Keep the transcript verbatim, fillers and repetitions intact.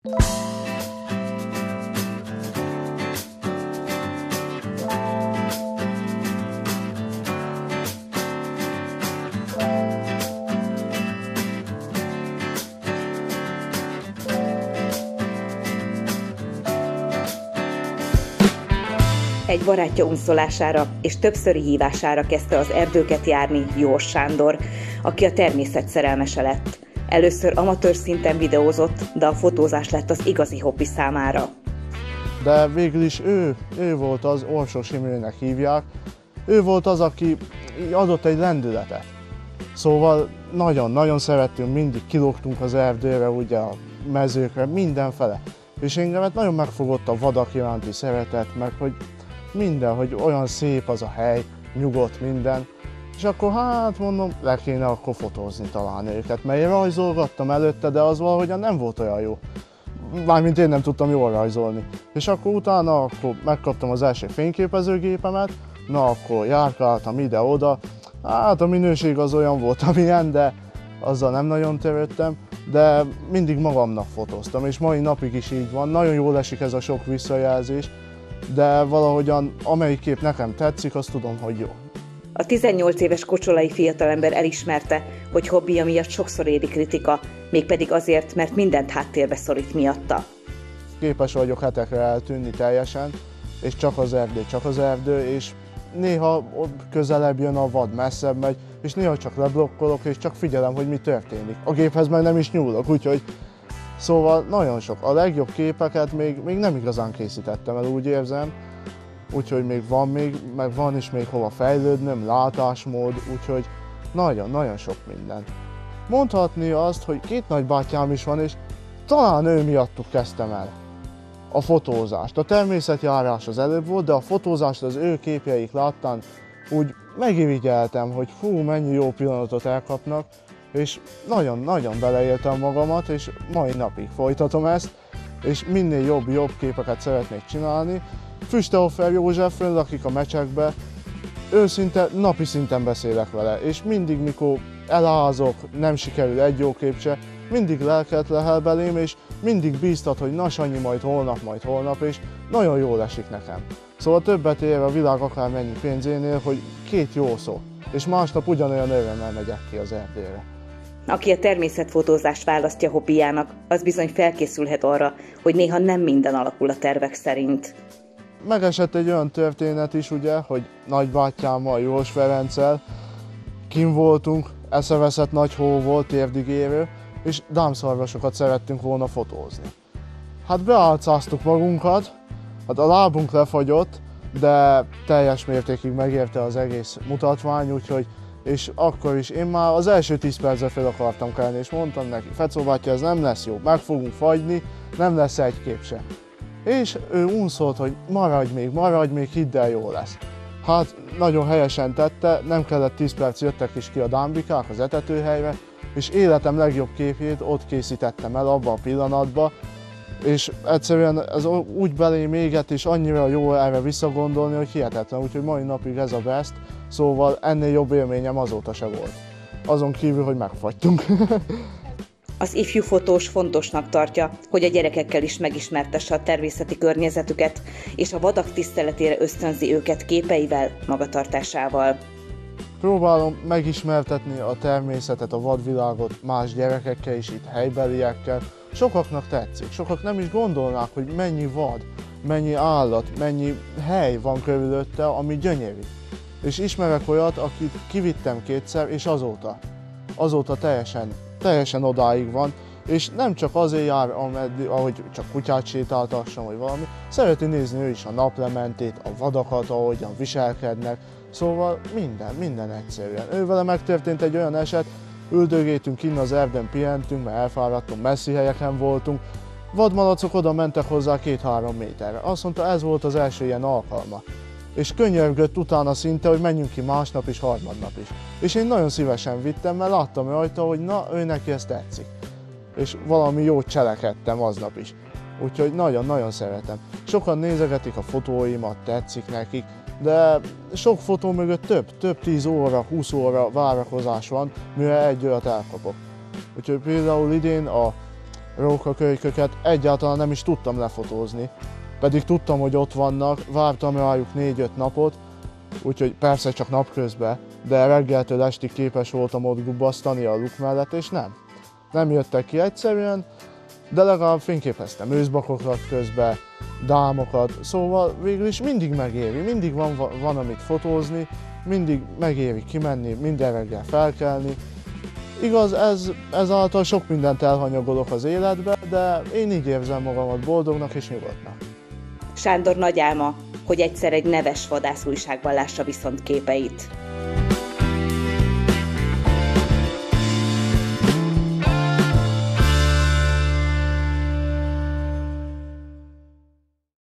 Egy barátja unszolására és többszöri hívására kezdte az erdőket járni Jós Sándor, aki a természet szerelmese lett. Először amatőr szinten videózott, de a fotózás lett az igazi hobbi számára. De végül is ő, ő volt az, Orsós Imrének hívják, ő volt az, aki adott egy lendületet. Szóval nagyon-nagyon szerettünk, mindig kilógtunk az erdőre, ugye a mezőkre, mindenfele. És engemet nagyon megfogott a vadak iránti szeretet, meg hogy minden, hogy olyan szép az a hely, nyugodt minden. És akkor hát mondom, le kéne akkor fotózni talán őket, mert én rajzolgattam előtte, de az valahogyan nem volt olyan jó. Mármint én nem tudtam jól rajzolni. És akkor utána akkor megkaptam az első fényképezőgépemet, na akkor járkáltam ide-oda. Hát a minőség az olyan volt, amilyen, de azzal nem nagyon törődtem, de mindig magamnak fotóztam, és mai napig is így van. Nagyon jól esik ez a sok visszajelzés, de valahogyan amelyik kép nekem tetszik, azt tudom, hogy jó. A tizennyolc éves kocsolai fiatalember elismerte, hogy hobbija miatt sokszor éri kritika, mégpedig azért, mert mindent háttérbe szorít miatta. Képes vagyok hetekre eltűnni teljesen, és csak az erdő, csak az erdő, és néha közelebb jön a vad, messzebb megy, és néha csak leblokkolok, és csak figyelem, hogy mi történik. A géphez meg nem is nyúlok, úgyhogy szóval nagyon sok. A legjobb képeket még, még nem igazán készítettem el, úgy érzem. Úgyhogy még van, még, meg van is még hova fejlődnöm, látásmód, úgyhogy nagyon-nagyon sok minden. Mondhatni azt, hogy két nagybátyám is van, és talán ő miattuk kezdtem el a fotózást. A természetjárás az előbb volt, de a fotózást az ő képjeik láttán úgy megirigyeltem, hogy fú, mennyi jó pillanatot elkapnak, és nagyon-nagyon beleéltem magamat, és mai napig folytatom ezt, és minél jobb-jobb képeket szeretnék csinálni. Füstehofer József lakik a Mecsekbe, őszinte napi szinten beszélek vele, és mindig, mikor elázok, nem sikerül egy jó kép se, mindig lelket lehel belém, és mindig bíztat, hogy na Sanyi, majd holnap, majd holnap, és nagyon jól esik nekem. Szóval többet ér a világ akármennyi pénzénél, hogy két jó szó, és másnap ugyanolyan örömmel megyek ki az erdőre. Aki a természetfotózást választja hobbijának, az bizony felkészülhet arra, hogy néha nem minden alakul a tervek szerint. Megesett egy olyan történet is, ugye, hogy nagybátyámmal, Jós Ferenccel kint voltunk, eszeveszett nagy hó volt, térdigérő, és dámszarvasokat szerettünk volna fotózni. Hát beálcáztuk magunkat, hát a lábunk lefagyott, de teljes mértékig megérte az egész mutatvány, úgyhogy és akkor is én már az első tíz percre fel akartam kelni, és mondtam neki, Fecó bátya, ez nem lesz jó, meg fogunk fagyni, nem lesz egy kép se. És ő unszolt, hogy maradj még, maradj még, hidd el, jó lesz. Hát nagyon helyesen tette, nem kellett tíz perc, jöttek is ki a dámbikák az etetőhelyre, és életem legjobb képét ott készítettem el abban a pillanatban, és egyszerűen ez úgy belém égett, és annyira jó erre visszagondolni, hogy hihetetlen, úgyhogy mai napig ez a best, szóval ennél jobb élményem azóta se volt. Azon kívül, hogy megfagytunk. Az ifjú fotós fontosnak tartja, hogy a gyerekekkel is megismertesse a természeti környezetüket, és a vadak tiszteletére ösztönzi őket képeivel, magatartásával. Próbálom megismertetni a természetet, a vadvilágot más gyerekekkel is, itt helybeliekkel. Sokaknak tetszik, sokak nem is gondolnák, hogy mennyi vad, mennyi állat, mennyi hely van körülötte, ami gyönyörű. És ismerek olyat, akit kivittem kétszer, és azóta, azóta teljesen, teljesen odáig van, és nem csak azért jár, ameddig, ahogy csak kutyát sétáltassam, vagy valami, szereti nézni ő is a naplementét, a vadakat, ahogyan viselkednek, szóval minden, minden egyszerűen. Ővele megtörtént egy olyan eset, üldögéltünk innen az erdőn, pihentünk, mert elfáradtunk, messzi helyeken voltunk, vadmalacok oda mentek hozzá két-három méterre. Azt mondta, ez volt az első ilyen alkalma. És könyörgött utána szinte, hogy menjünk ki másnap is, harmadnap is. És én nagyon szívesen vittem, mert láttam rajta, hogy na, ő neki ezt tetszik. És valami jót cselekedtem aznap is. Úgyhogy nagyon-nagyon szeretem. Sokan nézegetik a fotóimat, tetszik nekik, de sok fotó mögött több, több tíz óra, húsz óra várakozás van, mire egy olyat elkapok. Úgyhogy például idén a rókakölyköket egyáltalán nem is tudtam lefotózni. Pedig tudtam, hogy ott vannak, vártam rájuk négy-öt napot, úgyhogy persze csak napközben, de reggeltől estig képes voltam ott gubbasztani a luk mellett, és nem. Nem jöttek ki egyszerűen, de legalább fényképeztem őszbakokat közben, dámokat, szóval végül is mindig megéri, mindig van, van amit fotózni, mindig megéri kimenni, minden reggel felkelni. Igaz, ez, ezáltal sok mindent elhanyagolok az életbe, de én így érzem magamat boldognak és nyugodtnak. Sándor nagy álma, hogy egyszer egy neves vadászújságban lássa viszont képeit.